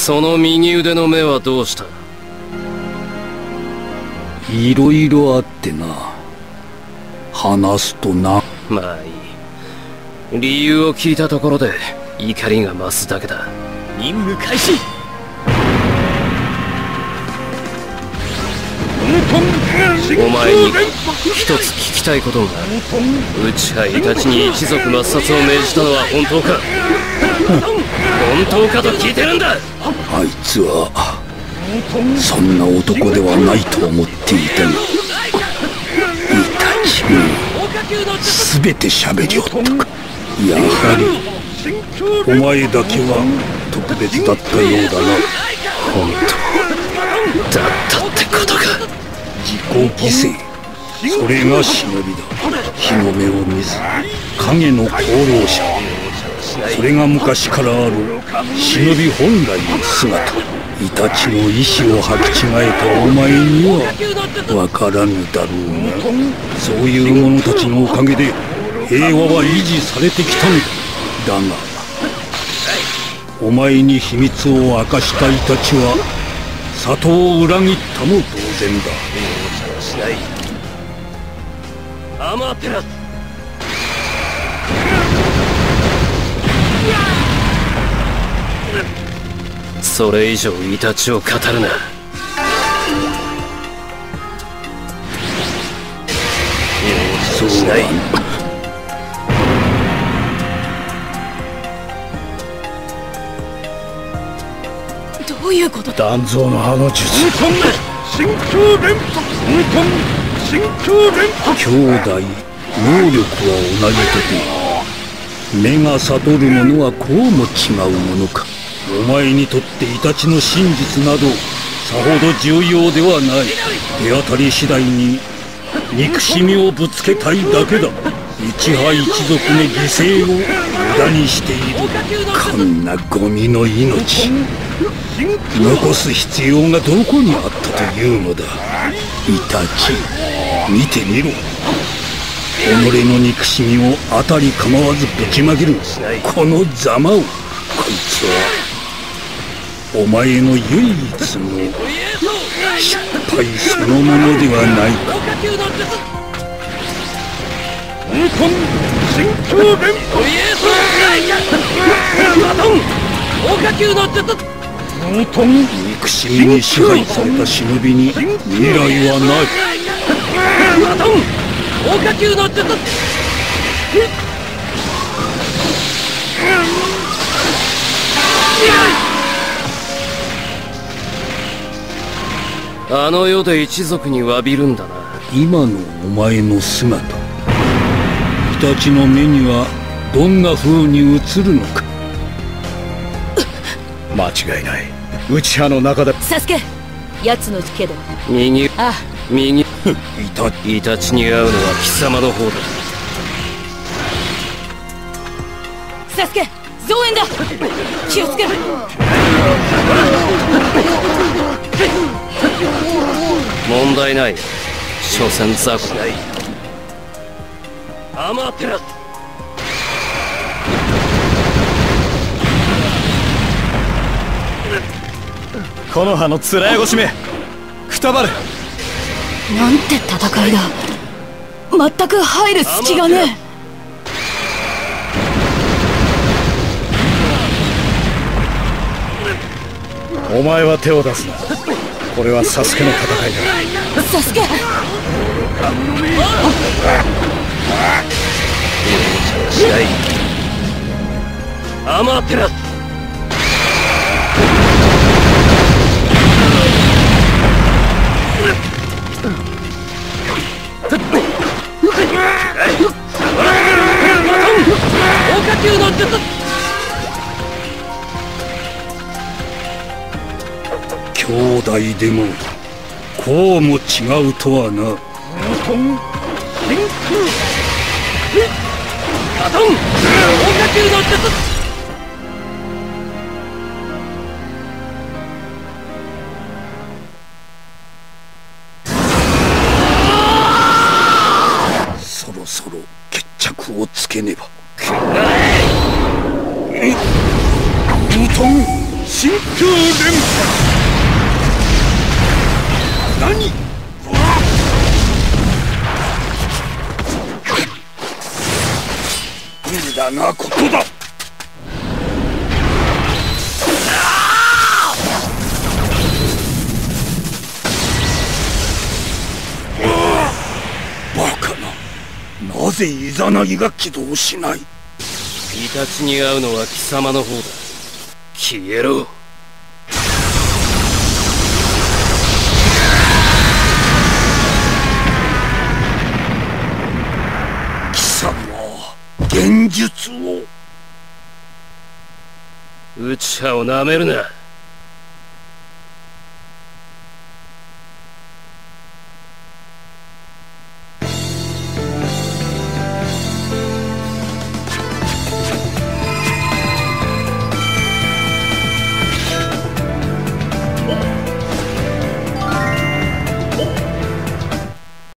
その右腕の目はどうした？ いろいろあってな。話すとな。 まあいい。理由を聞いたところで怒りが増すだけだ。 任務開始。 お前に一つ聞きたいことがある。内派イタチに一族抹殺を命じたのは本当か？本当かと聞いてるんだ。 あいつはそんな男ではないと思っていたが、イタチも全て喋りおったか。やはりお前だけは特別だったようだな。 本当だったってことか。 自己犠牲、それが忍びだ。日の目を見ず影の功労者、それが昔からある忍び本来の姿。イタチの意志を履き違えたお前にはわからぬだろうが、そういう者たちのおかげで平和は維持されてきたのだ。だがお前に秘密を明かしたイタチは里を裏切ったも同然だ。 アマテラス。それ以上イタチを語るな。 そうしない。 どういうこと？ 断蔵の葉の術。 真空連続。真空連続。 兄弟能力は同じとて、目が悟るものはこうも違うものか。お前にとってイタチの真実などさほど重要ではない。手当たり次第に憎しみをぶつけたいだけだ。一派一族の犠牲を無駄にしている。こんなゴミの命残す必要がどこにあったというのだ。イタチ、見てみろ。己の憎しみをあたり構わずぶちまけるこのざまを。こいつはお前の唯一の失敗そのものではないか。憎しみに支配された忍びに未来はない。 あの世で一族に詫びるんだな。 今のお前の姿、イタチの目にはどんな風に映るのか。 間違いない。内派の中だ。 サスケ、奴のけど右。 イタチに会うのは貴様の方だ。 サスケ、増援だ。気をつけろ。 問題ない。所詮雑魚だ。アマテラス。 この葉の面やごしめくたばれ。 なんて戦いだ。全く入る隙がねえ。 お前は手を出すな。これはサスケの戦いだ。 サスケ、 アマテラス。 兄弟でもこうも違うとはな。そろそろ決着をつけねば。 真空空連覇。何？無駄なことだ。バカな。なぜイザナギが起動しない？ イタチに会うのは貴様の方だ。消えろ。 貴様は幻術を。 内葉をなめるな。